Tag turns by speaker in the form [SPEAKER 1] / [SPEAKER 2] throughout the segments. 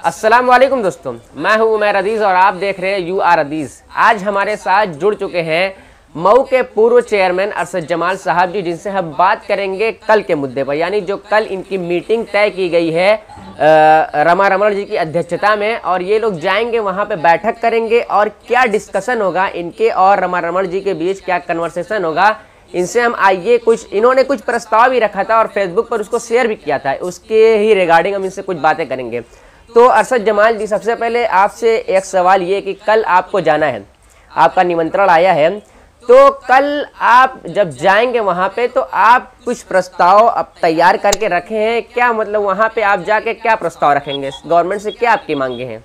[SPEAKER 1] अस्सलाम वालेकुम दोस्तों, मैं हूं उमैर अदीज़ और आप देख रहे हैं यू आर अदीज़। आज हमारे साथ जुड़ चुके हैं मऊ के पूर्व चेयरमैन अरशद जमाल साहब जी, जिनसे हम बात करेंगे कल के मुद्दे पर, यानी जो कल इनकी मीटिंग तय की गई है रमा रमण जी की अध्यक्षता में, और ये लोग जाएंगे वहां पे बैठक करेंगे और क्या डिस्कशन होगा इनके और रमा रमण जी के बीच, क्या कन्वर्सेशन होगा, इनसे हम आइए इन्होंने कुछ प्रस्ताव भी रखा था और फेसबुक पर उसको शेयर भी किया था, उसके ही रिगार्डिंग हम इनसे कुछ बातें करेंगे। तो अरशद जमाल जी, सबसे पहले आपसे एक सवाल ये कि कल आपको जाना है, आपका निमंत्रण आया है, तो कल आप जब जाएंगे वहां पे तो आप कुछ प्रस्ताव अब तैयार करके रखे हैं क्या? मतलब वहां पे आप जाके क्या प्रस्ताव रखेंगे, गवर्नमेंट से क्या आपकी मांगे हैं?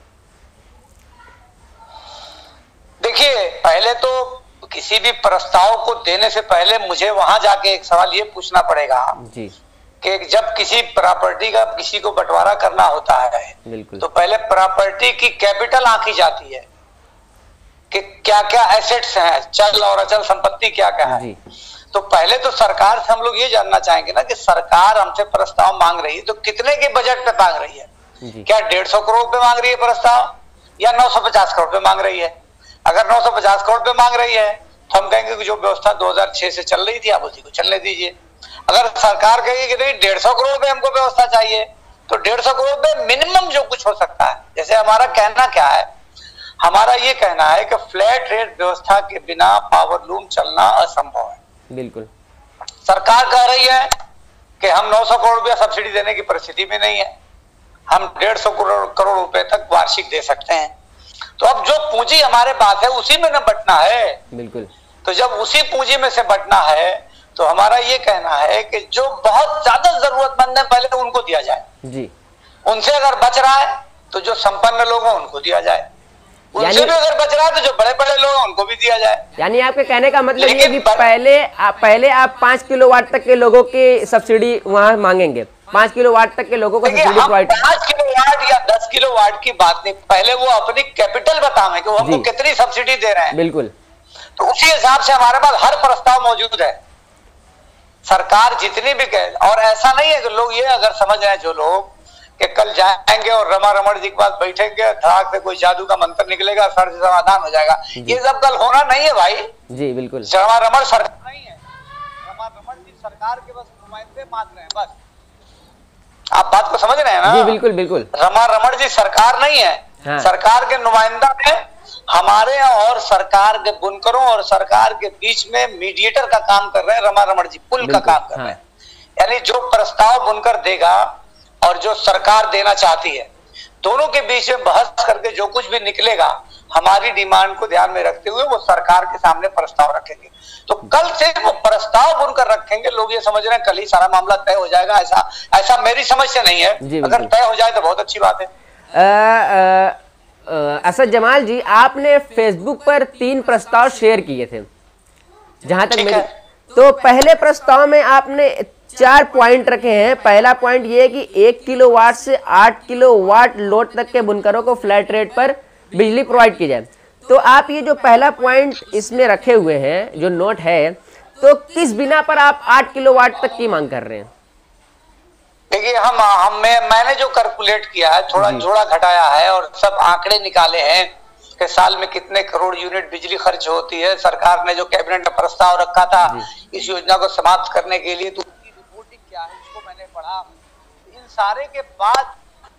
[SPEAKER 2] देखिए, पहले तो किसी भी प्रस्ताव को देने से पहले मुझे वहां जाके एक सवाल ये पूछना पड़ेगा जी कि जब किसी प्रॉपर्टी का किसी को बंटवारा करना होता है तो पहले प्रॉपर्टी की कैपिटल आंकी जाती है कि क्या क्या एसेट्स हैं, चल और अचल संपत्ति क्या क्या है। तो पहले तो सरकार से हम लोग ये जानना चाहेंगे ना कि सरकार हमसे प्रस्ताव मांग रही है तो कितने के बजट पे मांग रही है? क्या 150 करोड़ पे मांग रही है प्रस्ताव या 950 करोड़ पे मांग रही है? अगर 950 करोड़ पे मांग रही है तो हम कहेंगे कि जो व्यवस्था 2006 से चल रही थी आप उसी को चलने दीजिए। अगर सरकार कहेगी कि नहीं 150 करोड़ पे हमको व्यवस्था चाहिए तो 150 करोड़ पे मिनिमम जो कुछ हो सकता है। जैसे हमारा कहना क्या है, हमारा ये कहना है कि फ्लैट रेट व्यवस्था के बिना पावर लूम चलना असंभव है।
[SPEAKER 1] बिल्कुल।
[SPEAKER 2] सरकार कह रही है कि हम 900 करोड़ रुपया सब्सिडी देने की परिस्थिति में नहीं है, हम 150 करोड़ रुपए तक वार्षिक दे सकते हैं। तो अब जो पूंजी हमारे पास है उसी में न बंटना है।
[SPEAKER 1] बिल्कुल।
[SPEAKER 2] तो जब उसी पूंजी में से बंटना है तो हमारा ये कहना है कि जो बहुत ज्यादा जरूरतमंद है पहले उनको दिया जाए जी। उनसे अगर बच रहा है तो जो संपन्न लोग हैं उनको दिया जाए, उनसे भी अगर बच रहा है तो जो बड़े बड़े लोग हैं उनको भी दिया जाए।
[SPEAKER 1] यानी आपके कहने का मतलब ये कि पहले आप 5 किलोवाट तक के लोगों की सब्सिडी वहां मांगेंगे, 5 किलोवाट तक के लोगों को सब्सिडी प्रोवाइड।
[SPEAKER 2] 5 किलोवाट या 10 किलोवाट की बात नहीं, पहले वो अपनी कैपिटल बताएं कि वो हमको कितनी सब्सिडी दे रहे हैं।
[SPEAKER 1] बिल्कुल।
[SPEAKER 2] तो उसी हिसाब से हमारे पास हर प्रस्ताव मौजूद है। सरकार जितनी भी कहे, और ऐसा नहीं है कि लोग ये अगर समझ रहे हैं जो लोग कि कल जाएंगे और रमा रमण जी के पास बैठेंगे, धड़ाक से कोई जादू का मंत्र निकलेगा, सर से समाधान हो जाएगा, ये सब कल होना नहीं है भाई
[SPEAKER 1] जी। बिल्कुल।
[SPEAKER 2] रमा रमण सरकार नहीं है, रमा रमण जी सरकार के बस नुमाइंदे मात्र हैं, बस। आप बात को समझ रहे हैं ना?
[SPEAKER 1] जी बिल्कुल बिल्कुल।
[SPEAKER 2] रमा रमण जी सरकार नहीं है। हाँ। सरकार के नुमाइंदा है, हमारे और सरकार के बुनकरों और सरकार के बीच में मीडिएटर का काम कर रहे हैं रमा रमण जी, पुल का काम कर रहे हैं। यानी जो प्रस्ताव बुनकर देगा और जो सरकार देना चाहती है, दोनों के बीच में बहस करके जो कुछ भी निकलेगा, हमारी डिमांड को ध्यान में रखते हुए वो सरकार के सामने प्रस्ताव रखेंगे। तो कल से वो प्रस्ताव बुनकर रखेंगे। लोग ये समझ रहे हैं कल ही सारा मामला तय हो जाएगा, ऐसा मेरी समझ से नहीं है। अगर तय हो जाए तो बहुत अच्छी बात है।
[SPEAKER 1] अरशद जमाल जी, आपने फेसबुक पर 3 प्रस्ताव शेयर किए थे जहां तक मेरी, तो पहले प्रस्ताव में आपने 4 पॉइंट रखे हैं। पहला पॉइंट ये है कि 1 किलोवाट से 8 किलोवाट लोड तक के बुनकरों को फ्लैट रेट पर बिजली प्रोवाइड की जाए। तो आप ये जो पहला पॉइंट इसमें रखे हुए हैं, जो नोट है, तो किस बिना पर आप 8 किलोवाट तक की मांग कर रहे हैं?
[SPEAKER 2] देखिए, मैंने जो कैलकुलेट किया है, थोड़ा जोड़ा घटाया है और सब आंकड़े निकाले हैं कि साल में कितने करोड़ यूनिट बिजली खर्च होती है। सरकार ने जो कैबिनेट में प्रस्ताव रखा था इस योजना को समाप्त करने के लिए, तो उसकी रिपोर्टिंग क्या है उसको मैंने पढ़ा। इन सारे के बाद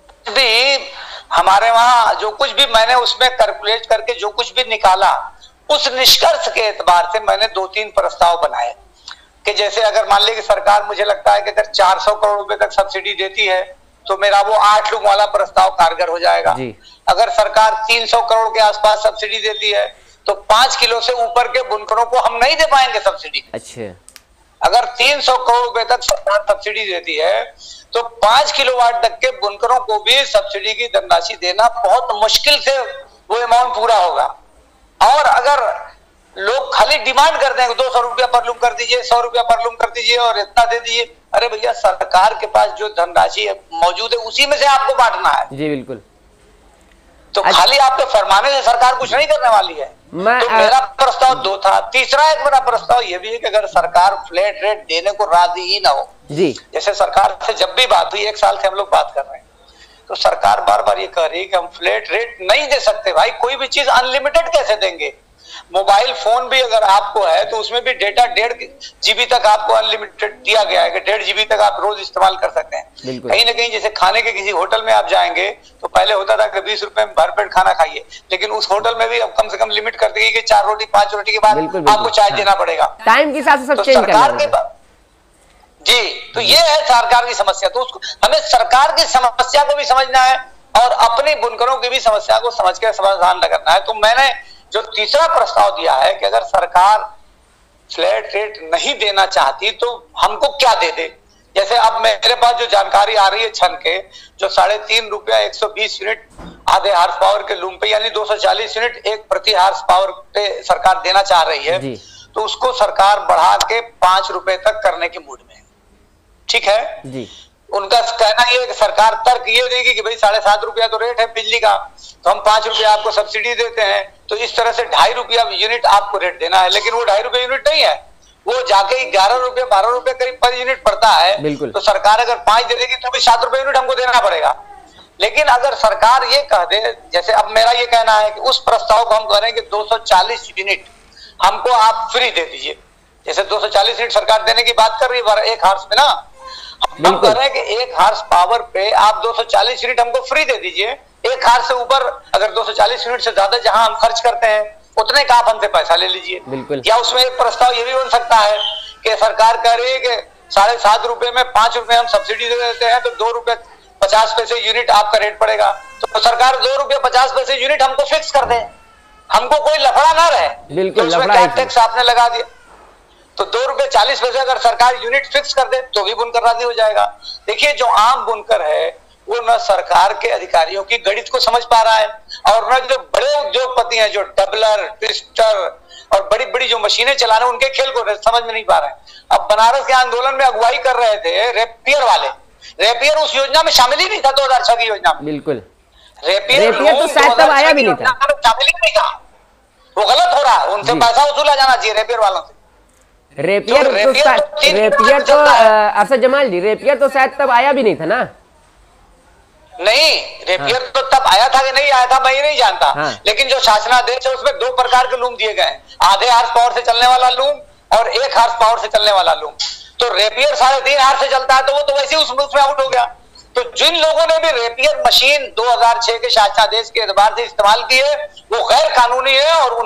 [SPEAKER 2] भी हमारे वहां जो कुछ भी मैंने उसमें कैलकुलेट करके जो कुछ भी निकाला, उस निष्कर्ष के एतबार से मैंने 2-3 प्रस्ताव बनाए कि जैसे अगर मान लीजिए सरकार, मुझे लगता है कि अगर 400 करोड़ रुपए तक सब्सिडी देती है तो मेरा वो 8 लूम वाला प्रस्ताव कारगर हो जाएगा। अगर सरकार 300 करोड़ के आसपास सब्सिडी देती है तो 5 किलो से ऊपर के बुनकरों को हम नहीं दे पाएंगे सब्सिडी।
[SPEAKER 1] अच्छा।
[SPEAKER 2] अगर 300 करोड़ रुपए तक सरकार सब्सिडी देती है तो 5 किलोवाट तक के बुनकरों को भी सब्सिडी की धनराशि देना बहुत मुश्किल से वो अमाउंट पूरा होगा। और अगर लोग खाली डिमांड करते हैं 200 रुपया पर लूम कर दीजिए, 100 रुपया पर लूम कर दीजिए और इतना दे दीजिए, अरे भैया सरकार के पास जो धनराशि मौजूद है उसी में से आपको बांटना है।
[SPEAKER 1] जी बिल्कुल।
[SPEAKER 2] तो खाली आपके फरमाने से सरकार कुछ नहीं करने वाली है। तो मेरा प्रस्ताव 2 था। तीसरा एक मेरा प्रस्ताव ये भी है कि अगर सरकार फ्लैट रेट देने को राजी ही ना हो जी, जैसे सरकार से जब भी बात हुई, 1 साल से हम लोग बात कर रहे हैं, तो सरकार बार बार ये कह रही है कि हम फ्लैट रेट नहीं दे सकते। भाई कोई भी चीज अनलिमिटेड कैसे देंगे? मोबाइल फोन भी अगर आपको है तो उसमें भी डेटा 1.5 GB तक आपको अनलिमिटेड दिया गया है कि 1.5 GB तक आप रोज इस्तेमाल कर सकते हैं। कहीं ना कहीं जैसे खाने के किसी होटल में आप जाएंगे तो पहले होता था कि 20 रुपए में भरपेट खाना खाइए, लेकिन उस होटल में भी अब कम से कम लिमिट कर दी कि 4 रोटी 5 रोटी के बाद आपको चाय देना पड़ेगा।
[SPEAKER 1] टाइम के हिसाब से सब चेंज
[SPEAKER 2] सरकार के जी, तो ये है सरकार की समस्या। तो उसको हमें सरकार की समस्या को भी समझना है और अपने बुनकरों की भी समस्या को समझ के समाधान करना है। तो मैंने जो तीसरा प्रस्ताव दिया है कि अगर सरकार फ्लैट रेट नहीं देना चाहती तो हमको क्या दे दे। जैसे अब मेरे पास जो जानकारी आ रही है छन के, जो 3.5 रुपया 120 यूनिट आधे हार्स पावर के लूम पे यानी 240 यूनिट एक प्रति हार्स पावर पे सरकार देना चाह रही है, तो उसको सरकार बढ़ा के 5 रुपए तक करने के मूड में है। ठीक है जी। उनका कहना ये है कि सरकार तर्क ये देगी कि भाई 7.5 रुपया तो रेट है बिजली का, तो हम 5 रुपया आपको सब्सिडी देते हैं, तो इस तरह से 2.5 रुपया यूनिट आपको रेट देना है। लेकिन वो 2.5 रुपया यूनिट नहीं है, वो जाके 11 रुपया 12 रुपया करीब पर यूनिट पड़ता है। तो सरकार अगर 5 दे देगी तो भी 7 रुपया यूनिट हमको देना पड़ेगा। लेकिन अगर सरकार ये कह दे, जैसे अब मेरा ये कहना है कि उस प्रस्ताव को हम कह रहे हैं कि 240 यूनिट हमको आप फ्री दे दीजिए। जैसे 240 यूनिट सरकार देने की बात कर रही है एक हार्स पे ना, हम कह रहे हैं कि 1 हार्स पावर पे आप 240 यूनिट हमको फ्री दे दीजिए। 1 हार्स से ऊपर अगर 240 यूनिट से ज्यादा जहां हम खर्च करते हैं उतने का आप हमसे पैसा ले लीजिए। या उसमें एक प्रस्ताव ये भी बन सकता है कि सरकार कह रही है कि 7.5 रुपए में 5 रुपए हम सब्सिडी दे देते हैं, तो 2 रुपए 50 पैसे यूनिट आपका रेट पड़ेगा। तो सरकार 2 रुपए 50 पैसे यूनिट हमको फिक्स कर दे, हमको कोई लफड़ा ना रहे।
[SPEAKER 1] बिल्कुल,
[SPEAKER 2] तो क्या टैक्स आपने लगा दिया, तो 2 रुपए 40 पैसे अगर सरकार यूनिट फिक्स कर दे तो भी बुनकर राजी हो जाएगा। देखिए जो आम बुनकर है वो न सरकार के अधिकारियों की गणित को समझ पा रहा है और न जो बड़े उद्योगपति हैं जो डबलर ट्विस्टर और बड़ी बड़ी जो मशीनें चला रहे हैं उनके खेल को समझ में नहीं पा रहे हैं। अब बनारस के आंदोलन में अगुवाई कर रहे थे रेपियर वाले, रेपियर उस योजना में शामिल ही नहीं था 2006 की योजना में।
[SPEAKER 1] बिल्कुल,
[SPEAKER 2] रेपियर
[SPEAKER 1] तो शायद तब आया भी नहीं था,
[SPEAKER 2] शामिल ही नहीं था। वो गलत हो रहा है, उनसे पैसा वसूला जाना चाहिए रेपियर वालों से।
[SPEAKER 1] रेपियर तो अरशद जमाल जी, रेपियर तो शायद तब आया भी नहीं था ना।
[SPEAKER 2] नहीं, रेपियर तो तब आया था कि नहीं आया था मैं ये नहीं जानता। लेकिन जो शासनादेश है उसमें 2 प्रकार के लूम दिए गए हैं, आधे हार्स पावर से चलने वाला लूम और 1 हार्स पावर से चलने वाला लूम। तो रेपियर 3.5 हार्स से चलता है तो वो तो वैसे ही उसमें आउट हो गया। तो जिन लोगों ने भी रेपियर मशीन 2006 के शासनादेश के एतबार से इस्तेमाल की है वो गैर कानूनी है और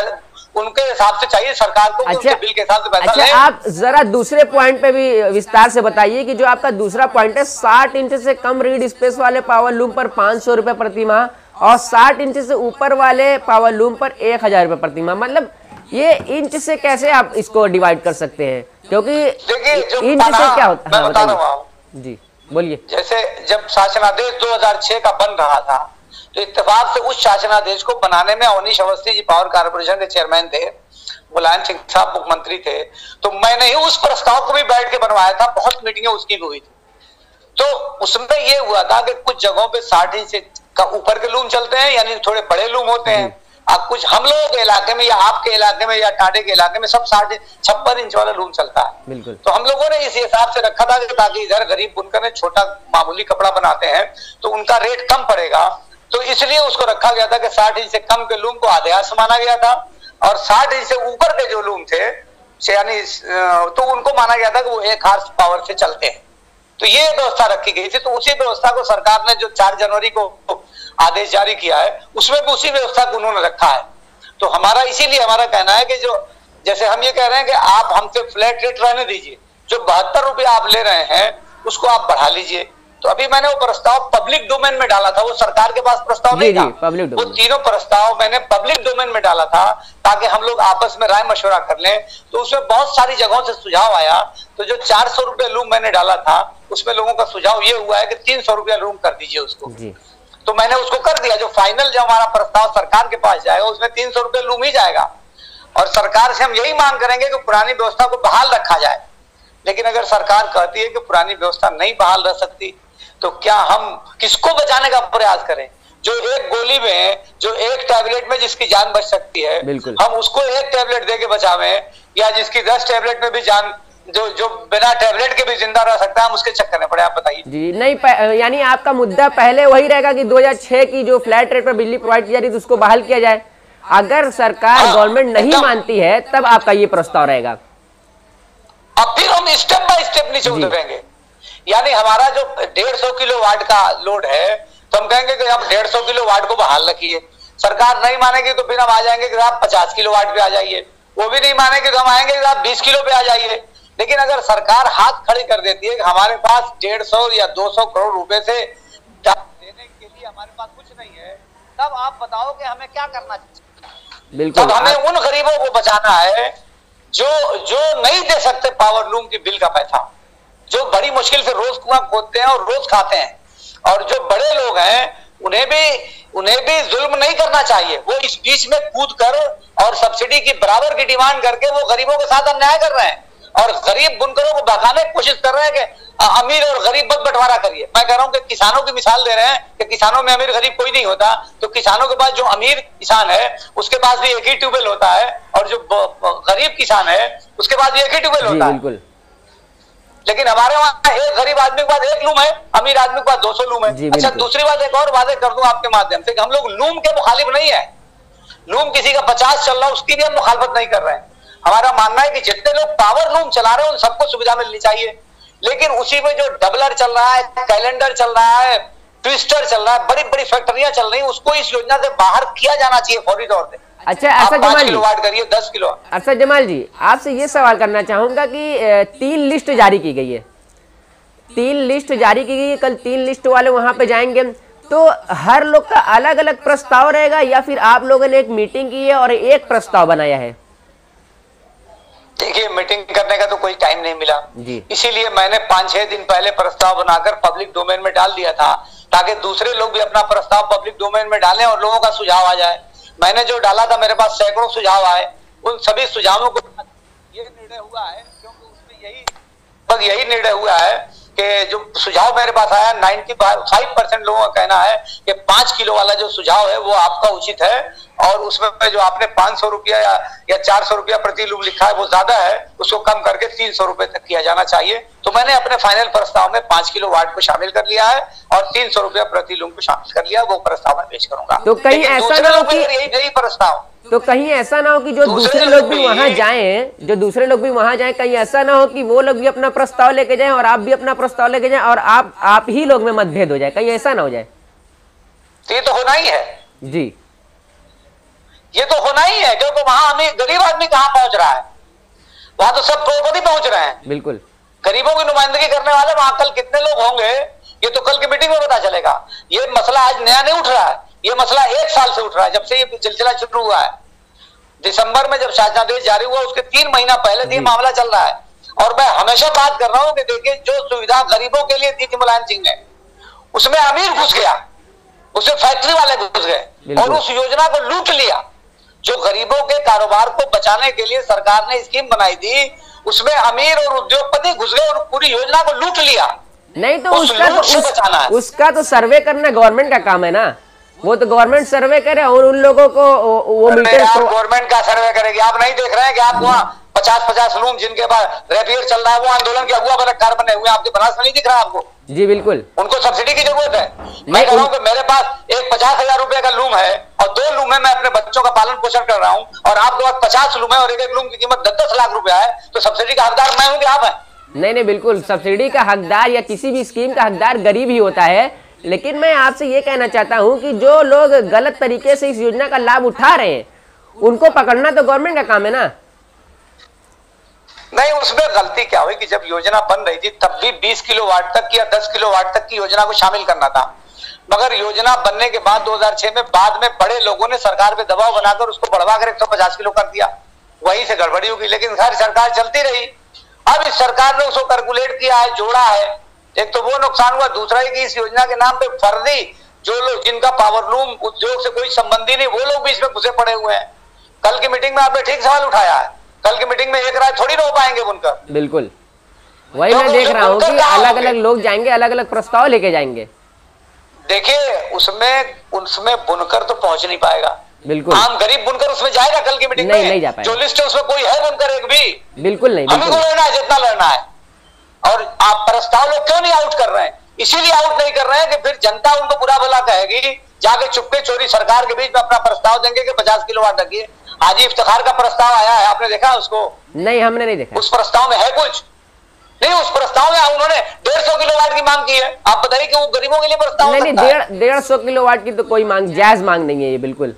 [SPEAKER 2] उनके हिसाब से चाहिए सरकार को।
[SPEAKER 1] अच्छा,
[SPEAKER 2] बिल के हिसाब से पैसा
[SPEAKER 1] अच्छा, आप जरा दूसरे पॉइंट पे भी विस्तार से बताइए कि जो आपका दूसरा पॉइंट है 60 इंच से कम रीड स्पेस वाले पावर लूम पर 500 रुपए प्रति माह और 60 इंच से ऊपर वाले पावर लूम पर 1000 रुपए प्रति माह। मतलब ये इंच से कैसे आप इसको डिवाइड कर सकते हैं, क्योंकि इंच से क्या होता है? मैं बता रहा हूँ जी, बोलिए।
[SPEAKER 2] जैसे जब शासनादेश 2006 का बन रहा था तो इत्तेफाक से उस शासनादेश को बनाने में अवनीश अवस्थी जी पावर कारपोरेशन के चेयरमैन थे, मुलायम सिंह साहब मुख्यमंत्री थे, तो मैंने ही उस प्रस्ताव को भी बैठ के बनवाया था, बहुत मीटिंगें उसकी भी हुई थी। तो उसमें ये हुआ था कि कुछ जगहों पे 60 इंच का ऊपर के लूम चलते हैं, यानी थोड़े बड़े लूम होते हैं। अब कुछ हम लोगों के इलाके में या आपके इलाके में या टाटे के इलाके में सब 56 इंच वाला लूम चलता है।
[SPEAKER 1] बिल्कुल।
[SPEAKER 2] तो हम लोगों ने इस हिसाब से रखा था कि ताकि इधर गरीब बुनकर ने छोटा मामूली कपड़ा बनाते हैं तो उनका रेट कम पड़ेगा, तो इसलिए उसको रखा गया था कि 60 इंच से कम के लूम को आधे हाथ माना गया था और 60 इंच से ऊपर के जो लूम थे यानी तो उनको माना गया था कि वो 1 हार्स पावर से चलते हैं। तो ये व्यवस्था रखी गई थी। तो उसी व्यवस्था को सरकार ने जो 4 जनवरी को आदेश जारी किया है उसमें भी उसी व्यवस्था को उन्होंने रखा है। तो हमारा इसीलिए हमारा कहना है कि जो जैसे हम ये कह रहे हैं कि आप हमसे फ्लैट रेट रहने दीजिए, जो 72 रुपया आप ले रहे हैं उसको आप बढ़ा लीजिए। तो अभी मैंने वो प्रस्ताव पब्लिक डोमेन में डाला था, वो सरकार के पास प्रस्ताव नहीं था, वो तीनों प्रस्ताव मैंने पब्लिक डोमेन में डाला था ताकि हम लोग आपस में राय मशवरा कर लें। तो उसमें बहुत सारी जगहों से सुझाव आया। तो जो 400 रुपये लूम मैंने डाला था उसमें लोगों का सुझाव ये हुआ है कि 300 रुपया लूम कर दीजिए उसको। तो मैंने उसको कर दिया। जो फाइनल जो हमारा प्रस्ताव सरकार के पास जाएगा उसमें 300 रुपये लूम ही जाएगा और सरकार से हम यही मांग करेंगे कि पुरानी व्यवस्था को बहाल रखा जाए। लेकिन अगर सरकार कहती है कि पुरानी व्यवस्था नहीं बहाल रह सकती तो क्या हम किसको बचाने का प्रयास करें? जो एक गोली में, जो एक टैबलेट में जिसकी जान बच सकती है, हम उसको एक टैबलेट दे के बचावें, या जिसकी 10 टैबलेट में भी जान जो बिना टैबलेट के भी जिंदा रह सकता है, हम उसके चक्कर में पड़े। आप बताइए
[SPEAKER 1] जी। नहीं, यानी आपका मुद्दा पहले वही रहेगा कि 2006 की जो फ्लैट रेट पर बिजली प्रोवाइड की जा रही थी उसको बहाल किया जाए। अगर सरकार गवर्नमेंट नहीं मानती है तब आपका ये प्रस्ताव रहेगा।
[SPEAKER 2] अब फिर हम स्टेप बाय स्टेप नीचे उतरेंगे। यानी हमारा जो 150 किलोवाट का लोड है, तो हम कहेंगे कि आप 150 किलोवाट को बहाल रखिए। सरकार नहीं मानेगी तो फिर हम आ जाएंगे कि आप 50 किलोवाट पे आ जाइए। वो भी नहीं मानेगी तो हम आएंगे कि आप 20 किलो पे आ जाइए। लेकिन अगर सरकार हाथ खड़ी कर देती है कि हमारे पास 150 या 200 करोड़ रुपए से देने के लिए हमारे पास कुछ नहीं है, तब आप बताओ कि हमें क्या करना चाहिए।
[SPEAKER 1] बिल्कुल।
[SPEAKER 2] तब हमें उन गरीबों को बचाना है जो नहीं दे सकते पावर लूम की बिल का पैसा, जो बड़ी मुश्किल से रोज कुआं खोदते हैं और रोज खाते हैं। और जो बड़े लोग हैं उन्हें भी जुल्म नहीं करना चाहिए। वो इस बीच में कूद कर और सब्सिडी की बराबर की डिमांड करके वो गरीबों के साथ अन्याय कर रहे हैं और गरीब बुनकरों को भगाने की कोशिश कर रहे हैं कि अमीर और गरीब मत बंटवारा करिए। मैं कह रहा हूं कि किसानों की मिसाल दे रहे हैं कि किसानों में अमीर गरीब कोई नहीं होता। तो किसानों के पास जो अमीर किसान है उसके पास भी एक ही ट्यूबवेल होता है, और जो गरीब किसान है उसके पास भी एक ही ट्यूबवेल होता है। लेकिन हमारे वहां एक गरीब आदमी के पास 1 लूम है, अमीर आदमी के पास 200 लूम है। अच्छा, दूसरी बात एक और वादे कर दूं आपके माध्यम से कि हम लोग लूम के मुखालिफ नहीं है। लूम किसी का 50 चल रहा है उसकी भी हम मुखालफत नहीं कर रहे हैं। हमारा मानना है कि जितने लोग पावर लूम चला रहे हैं उन सबको सुविधा मिलनी चाहिए। लेकिन उसी में जो डबलर चल रहा है, कैलेंडर चल रहा है, ट्विस्टर चल रहा है, बड़ी बड़ी फैक्ट्रियां चल रही है, उसको इस योजना से बाहर किया जाना चाहिए फौरी तौर पर।
[SPEAKER 1] अच्छा, ऐसा जमाल जी,
[SPEAKER 2] 5 करिए 10 किलो।
[SPEAKER 1] अच्छा जमाल जी, आपसे ये सवाल करना चाहूंगा कि 3 लिस्ट जारी की गई है, 3 लिस्ट जारी की गई है। कल 3 लिस्ट वाले वहां पे जाएंगे, तो हर लोग का अलग अलग प्रस्ताव रहेगा या फिर आप लोगों ने एक मीटिंग की है और एक प्रस्ताव बनाया है?
[SPEAKER 2] देखिए, मीटिंग करने का तो कोई टाइम नहीं मिला
[SPEAKER 1] जी,
[SPEAKER 2] इसीलिए मैंने 5-6 दिन पहले प्रस्ताव बनाकर पब्लिक डोमेन में डाल दिया था, ताकि दूसरे लोग भी अपना प्रस्ताव पब्लिक डोमेन में डालें और लोगों का सुझाव आ जाए। मैंने जो डाला था मेरे पास सैकड़ों सुझाव आए। उन सभी सुझावों को ये निर्णय हुआ है, क्योंकि उसमें यही निर्णय हुआ है कि जो सुझाव मेरे पास आया 95% लोगों का कहना है कि 5 किलो वाला जो सुझाव है वो आपका उचित है, और उसमें जो आपने 500 रुपया या 400 रुपया प्रति लूम लिखा है वो ज्यादा है, उसको कम करके 300 रुपए तक किया जाना चाहिए। तो मैंने अपने फाइनल प्रस्ताव में 5 किलो वाट को शामिल कर लिया है और 300 रुपया प्रति लूम को शामिल कर लिया। वो प्रस्ताव मैं पेश करूंगा।
[SPEAKER 1] तो कहीं ऐसा ना हो कि
[SPEAKER 2] यही प्रस्ताव,
[SPEAKER 1] तो कहीं ऐसा ना हो कि जो दूसरे लोग भी वहां जाएं, कहीं ऐसा ना हो कि वो लोग भी अपना प्रस्ताव लेके जाएं और आप भी अपना प्रस्ताव लेके जाएं और आप ही लोग में मतभेद हो जाए, कहीं ऐसा ना हो जाए?
[SPEAKER 2] ये तो होना ही है
[SPEAKER 1] जी,
[SPEAKER 2] ये तो होना ही है, क्योंकि वहां गरीब आदमी कहां पहुंच रहा है, वहां तो सब करोड़पति पहुंच रहे हैं।
[SPEAKER 1] बिल्कुल।
[SPEAKER 2] गरीबों की नुमाइंदगी करने वाले वहां कल कितने लोग होंगे ये तो कल की मीटिंग में पता चलेगा। ये मसला आज नया नहीं उठ रहा है, ये मसला 1 साल से उठ रहा है, जब से ये सिलसिला शुरू हुआ है। दिसंबर में जब शासनादेश जारी हुआ उसके 3 महीना पहले से ये मामला चल रहा है। और मैं हमेशा बात कर रहा हूं कि देखिए, जो सुविधा गरीबों के लिए दी थी मुलायम सिंह ने, उसमें अमीर घुस गया, उसमें फैक्ट्री वाले घुस गए और उस योजना को लूट लिया। जो गरीबों के कारोबार को बचाने के लिए सरकार ने स्कीम बनाई थी, उसमें अमीर और उद्योगपति घुस गए और पूरी योजना को लूट लिया।
[SPEAKER 1] नहीं तो उसका तो सर्वे करना गवर्नमेंट का काम है ना, वो तो गवर्नमेंट सर्वे करे और उन लोगों को वो मीटर।
[SPEAKER 2] गवर्नमेंट का सर्वे करेगी? आप नहीं देख रहे हैं कि आप वहाँ 50-50 लूम जिनके पास रेपियर चल रहा है वो आंदोलन के अगुआ बलात्कार बने हुए, आपके बनास में नहीं दिख रहा आपको?
[SPEAKER 1] जी बिल्कुल।
[SPEAKER 2] उनको सब्सिडी की जरूरत है। मैं कह रहा हूँ कि मेरे पास एक 50,000 रुपए का लूम है और 2 लूम में मैं अपने बच्चों का पालन पोषण कर रहा हूँ, और आपके पास 50 लूम है और एक लूम की कीमत 10-10 लाख रुपया है, तो सब्सिडी का हकदार मैं हूँ कि आप हैं?
[SPEAKER 1] नहीं, बिल्कुल। सब्सिडी का हकदार या किसी भी स्कीम का हकदार गरीब ही होता है। लेकिन मैं आपसे ये कहना चाहता हूं कि जो लोग गलत तरीके से इस योजना का लाभ उठा रहे हैं उनको पकड़ना तो गवर्नमेंट का काम है ना।
[SPEAKER 2] नहीं, उसमें गलती क्या हुई कि जब योजना बन रही थी तब भी 20 किलोवाट तक या 10 किलोवाट तक की योजना को शामिल करना था, मगर योजना बनने के बाद 2006 में बाद में बड़े लोगों ने सरकार पे दबाव बनाकर उसको बढ़वाकर 150 किलो कर दिया। वहीं से गड़बड़ी होगी, लेकिन खैर सरकार चलती रही। अब इस सरकार ने उसको कैलकुलेट किया है, जोड़ा है। एक तो वो नुकसान हुआ, दूसरा ही कि इस योजना के नाम पे फर्जी जो लोग जिनका पावर लूम उद्योग से कोई संबंधी नहीं, वो लोग भी इसमें घुसे पड़े हुए हैं। कल की मीटिंग में आपने ठीक सवाल उठाया है, कल की मीटिंग में एक राय थोड़ी ना हो पाएंगे बुनकर।
[SPEAKER 1] बिल्कुल, वही मैं देख रहा हूँ कि अलग अलग लोग जाएंगे, अलग अलग प्रस्ताव लेके जाएंगे।
[SPEAKER 2] देखिए, उसमें बुनकर तो पहुंच नहीं पाएगा,
[SPEAKER 1] बिल्कुल।
[SPEAKER 2] आम गरीब बुनकर उसमें जाएगा कल की मीटिंग में?
[SPEAKER 1] नहीं जा पाएगा।
[SPEAKER 2] जो लिस्ट है उसमें कोई है बुनकर एक भी?
[SPEAKER 1] बिल्कुल नहीं।
[SPEAKER 2] हमें को लड़ना है जितना लड़ना है। और आप प्रस्ताव लोग क्यों नहीं आउट कर रहे हैं? इसीलिए आउट नहीं कर रहे हैं कि फिर जनता उनको बुरा भला कहेगी, जाके चुपके चोरी सरकार के बीच में अपना प्रस्ताव देंगे कि 50 किलोवाट रखिए। हाजी इफ्तिखार का प्रस्ताव आया है, आपने देखा उसको?
[SPEAKER 1] नहीं, हमने नहीं देखा।
[SPEAKER 2] उस प्रस्ताव में है कुछ नहीं? उस प्रस्ताव में उन्होंने 150 किलोवाट की मांग की है। आप बताइए कि वो गरीबों के लिए प्रस्ताव
[SPEAKER 1] नहीं, 150 किलोवाट की तो कोई मांग, जायज मांग नहीं है ये बिल्कुल।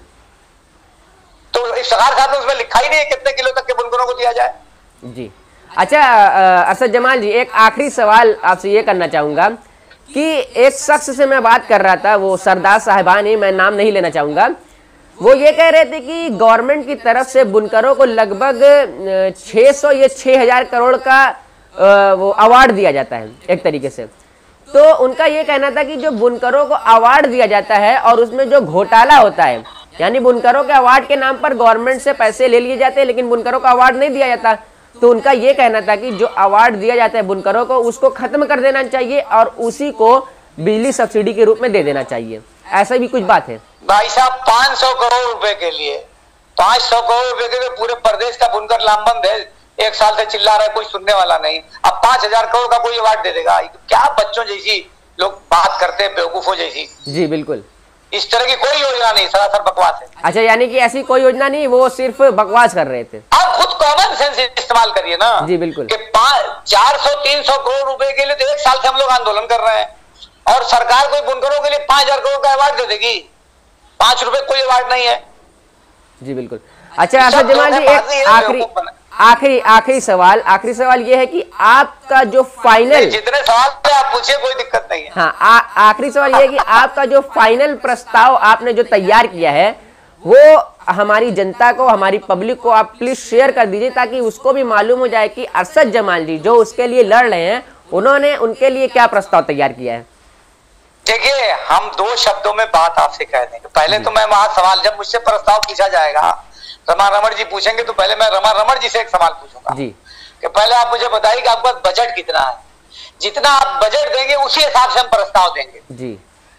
[SPEAKER 2] तो इफ्तिखार साहब ने उसमें लिखा ही नहीं है कितने किलो तक के बुनकरों को दिया जाए।
[SPEAKER 1] जी अच्छा, अरशद जमाल जी, एक आखिरी सवाल आपसे ये करना चाहूंगा कि एक शख्स से मैं बात कर रहा था, वो सरदार साहिबान ही, मैं नाम नहीं लेना चाहूंगा, वो ये कह रहे थे कि गवर्नमेंट की तरफ से बुनकरों को लगभग 600 या 6000 करोड़ का वो अवार्ड दिया जाता है एक तरीके से। तो उनका ये कहना था कि जो बुनकरों को अवार्ड दिया जाता है और उसमें जो घोटाला होता है, यानी बुनकरों के अवार्ड के नाम पर गवर्नमेंट से पैसे ले लिए जाते हैं लेकिन बुनकरों को अवार्ड नहीं दिया जाता। तो उनका ये कहना था कि जो अवार्ड दिया जाता है बुनकरों को, उसको खत्म कर देना चाहिए और उसी को बिजली सब्सिडी के रूप में दे देना चाहिए। ऐसा भी कुछ बात है?
[SPEAKER 2] भाई साहब, 500 करोड़ रुपए के लिए, 500 करोड़ रुपए के लिए पूरे प्रदेश का बुनकर लामबंद है। एक साल से चिल्ला रहा है, कोई सुनने वाला नहीं। अब 5000 करोड़ का कोई अवार्ड दे देगा? क्या बच्चों जैसी लोग बात करते हैं, बेवकूफों जैसी।
[SPEAKER 1] जी बिल्कुल,
[SPEAKER 2] इस तरह की कोई योजना नहीं, सरासर बकवास है।
[SPEAKER 1] अच्छा, यानी कि ऐसी कोई योजना नहीं, वो सिर्फ बकवास कर रहे थे।
[SPEAKER 2] आप खुद कॉमन सेंस इस्तेमाल करिए ना।
[SPEAKER 1] जी बिल्कुल।
[SPEAKER 2] कि 400-300 करोड़ रुपए के लिए तो एक साल से हम लोग आंदोलन कर रहे हैं और सरकार कोई बुनकरों के लिए 5000 करोड़ का अवार्ड दे देगी? 5 रुपए कोई अवार्ड नहीं है।
[SPEAKER 1] जी बिल्कुल। अच्छा अरशद जमाल जी, एक आखिरी सवाल ये है कि आपका जो फाइनल,
[SPEAKER 2] जितने सवाल थे आप पूछिए, कोई दिक्कत नहीं है।
[SPEAKER 1] हाँ, आखिरी सवाल ये है कि आपका जो फाइनल प्रस्ताव आपने जो तैयार किया है वो हमारी जनता को, हमारी पब्लिक को आप प्लीज शेयर कर दीजिए ताकि उसको भी मालूम हो जाए कि अरशद जमाल जी जो उसके लिए लड़ रहे हैं, उन्होंने उनके लिए क्या प्रस्ताव तैयार किया है।
[SPEAKER 2] देखिए, हम 2 शब्दों में बात आपसे कह देंगे। पहले तो मैं वहां सवाल, जब मुझसे प्रस्ताव पूछा जाएगा, रमा रमण जी पूछेंगे, तो पहले मैं रमा रमण जी से एक सवाल पूछूंगा जी कि पहले आप मुझे बताइए कि आपका बजट कितना है। जितना आप बजट देंगे उसी हिसाब से हम प्रस्ताव देंगे जी।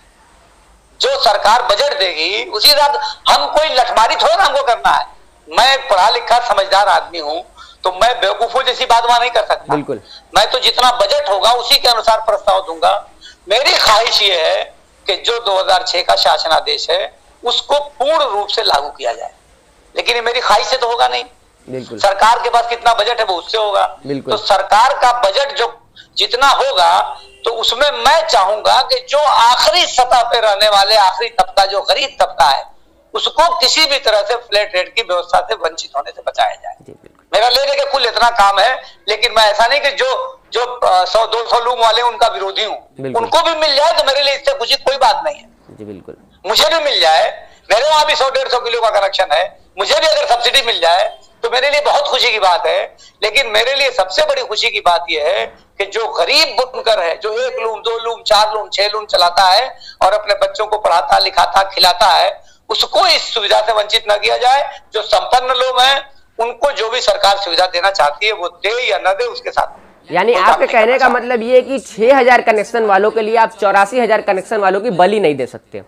[SPEAKER 2] जो सरकार बजट देगी उसी हिसाब, हम कोई लठमारी थोड़ा ना हमको करना है। मैं पढ़ा लिखा समझदार आदमी हूं, तो मैं बेवकूफों जैसी बात वहां नहीं कर सकता। बिल्कुल, मैं तो जितना बजट होगा उसी के अनुसार प्रस्ताव दूंगा। मेरी ख्वाहिश ये है कि जो 2006 का शासनादेश है उसको पूर्ण रूप से लागू किया जाए, लेकिन ये मेरी ख्वाहिश से तो होगा नहीं। बिल्कुल, सरकार के पास कितना बजट है वो उससे होगा। तो सरकार का बजट जो जितना होगा, तो उसमें मैं चाहूंगा कि जो आखिरी सतह पे रहने वाले आखिरी तबका, जो गरीब तबका है, उसको किसी भी तरह से फ्लैट रेट की व्यवस्था से वंचित होने से बचाया जाए। मेरा लेने के कुल इतना काम है, लेकिन मैं ऐसा नहीं कि जो 100-200 लोग वाले उनका विरोधी हूँ, उनको भी मिल जाए तो मेरे लिए इससे खुशी कोई बात नहीं है। जी बिल्कुल, मुझे भी मिल जाए, मेरे वहां भी 100-150 किलो का कनेक्शन है, मुझे भी अगर सब्सिडी मिल जाए तो मेरे लिए बहुत खुशी की बात है। लेकिन मेरे लिए सबसे बड़ी खुशी की बात यह है कि जो गरीब बुनकर है, जो 1 लूम, 2 लूम, 4 लूम, 6 लूम चलाता है और अपने बच्चों को पढ़ाता, लिखाता, खिलाता है, उसको इस सुविधा से वंचित न किया जाए। जो संपन्न लोग हैं उनको जो भी सरकार सुविधा देना चाहती है वो दे या न दे, उसके साथ। यानी आपके कहने का मतलब ये है कि 6000 कनेक्शन वालों के लिए आप 84,000 कनेक्शन वालों की बलि नहीं दे सकते।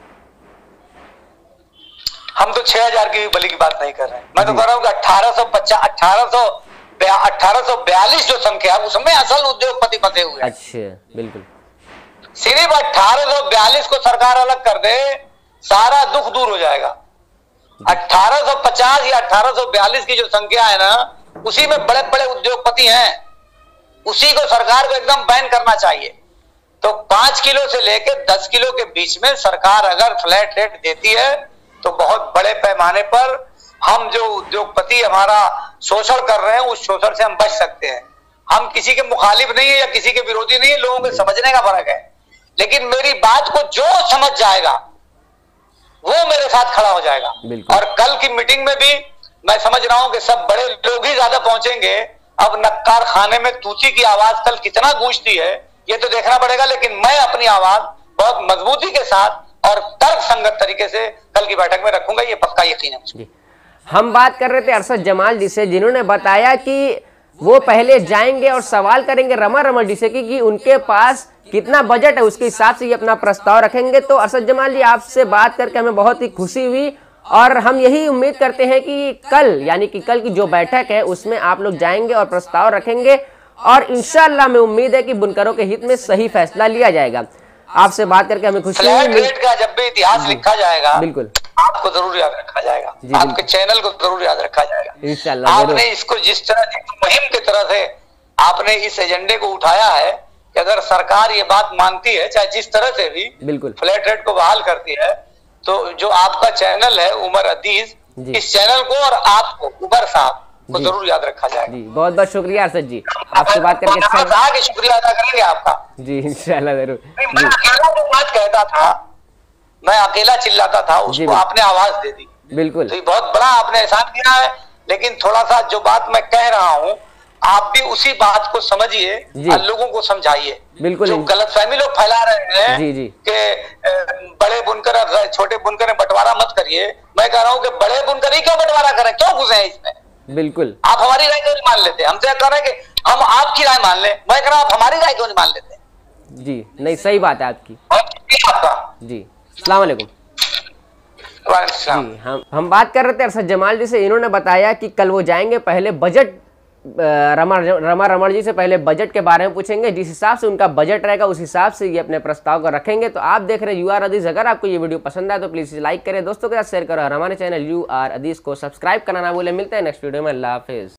[SPEAKER 2] हम तो 6000 की बलि की बात नहीं कर रहे हैं। मैं तो कह रहा हूँ कि 1842 जो संख्या है उसमें असल उद्योगपति फंसे हुए हैं। अच्छा, बिल्कुल। सिर्फ 1842 को सरकार अलग कर दे, सारा दुख दूर हो जाएगा। 1850 या 1842 की जो संख्या है ना, उसी में बड़े बड़े उद्योगपति हैं, उसी को सरकार को एकदम बैन करना चाहिए। तो 5 किलो से लेकर 10 किलो के बीच में सरकार अगर फ्लैट रेट देती है तो बहुत बड़े पैमाने पर हम जो उद्योगपति हमारा शोषण कर रहे हैं उस शोषण से हम बच सकते हैं। हम किसी के मुखालिफ नहीं है या किसी के विरोधी नहीं है, लोगों के समझने का फर्क है। लेकिन मेरी बात को जो समझ जाएगा वो मेरे साथ खड़ा हो जाएगा। और कल की मीटिंग में भी मैं समझ रहा हूं कि सब बड़े लोग ही ज्यादा पहुंचेंगे। अब नक्कार खाने में तूती की आवाज कल कितना गूंजती है ये तो देखना पड़ेगा, लेकिन मैं अपनी आवाज बहुत मजबूती के साथ और तर्क संगत तरीके से कल की बैठक में रखूंगा, ये पक्का यकीन है मुझे। हम बात कर रहे थे अरशद जमाल जी से, जिन्होंने बताया कि वो पहले जाएंगे और सवाल करेंगे रमा रमण जी से कि उनके पास कितना बजट है, उसके हिसाब से ये अपना प्रस्ताव रखेंगे। तो अरशद जमाल जी, आपसे बात करके हमें बहुत ही खुशी हुई
[SPEAKER 1] और हम यही उम्मीद करते हैं कि कल यानी कि कल की जो बैठक है उसमें आप लोग जाएंगे और प्रस्ताव रखेंगे और इंशाअल्लाह में उम्मीद है कि बुनकरों के हित में सही फैसला लिया जाएगा। आपसे बात करके हमें खुशी हुई।
[SPEAKER 2] का जब भी इतिहास लिखा जाएगा
[SPEAKER 1] बिल्कुल
[SPEAKER 2] आपको जरूर याद रखा जाएगा, आपके चैनल को जरूर याद रखा जाएगा
[SPEAKER 1] इंशाअल्लाह।
[SPEAKER 2] आपने इसको जिस तरह मुहिम की तरह से आपने इस एजेंडे को उठाया है कि अगर सरकार ये बात मानती है चाहे जिस तरह से भी
[SPEAKER 1] बिल्कुल
[SPEAKER 2] फ्लैट रेट को बहाल करती है, तो जो आपका चैनल है उमर अदीज, इस चैनल को और आपको उमर साहब को जरूर याद रखा जाएगा।
[SPEAKER 1] जी बहुत बहुत शुक्रिया अरशद जी, आपसे बात करके अच्छा
[SPEAKER 2] आगे शुक्रिया अदा करेंगे आपका।
[SPEAKER 1] जी इंशाल्लाह जरूर।
[SPEAKER 2] मैं अकेला जो बात कहता था, मैं अकेला चिल्लाता था, उसको आपने आवाज दे दी।
[SPEAKER 1] बिल्कुल,
[SPEAKER 2] तो ये बहुत बड़ा आपने एहसान किया है। लेकिन थोड़ा सा जो बात मैं कह रहा हूँ आप भी उसी बात को समझिए और लोगों को समझाइए।
[SPEAKER 1] बिल्कुल,
[SPEAKER 2] जो गलतफहमी लोग फैला रहे हैं कि बड़े बुनकर छोटे बुनकर में बंटवारा मत करिए, मैं कह रहा हूँ कि बड़े बुनकर ही क्यों बंटवारा करें, क्यों घुसे हैं इसमें? बिल्कुल, आप हमारी राय क्यों नहीं मान लेते? हमसे कह रहे हैं कि हम आपकी राय मान लें, मैं कह रहा हूँ आप हमारी राय क्यों नहीं मान लेते?
[SPEAKER 1] जी नहीं, सही बात है आपकी।
[SPEAKER 2] आपका जी,
[SPEAKER 1] अस्सलाम वालेकुम। जी हम बात कर रहे थे अरशद जमाल जी से, इन्होंने बताया कि कल वो जाएंगे, पहले बजट रमा रमण जी से पहले बजट के बारे में पूछेंगे, जिस हिसाब से उनका बजट रहेगा उस हिसाब से ये अपने प्रस्ताव को रखेंगे। तो आप देख रहे हैं UR अदीज। अगर आपको ये वीडियो पसंद आए तो प्लीज़ लाइक करें, दोस्तों के साथ शेयर करो और हमारे चैनल UR अदीज को सब्सक्राइब करना ना भूलें। मिलते हैं नेक्स्ट वीडियो में, अल्लाह हाफिज़।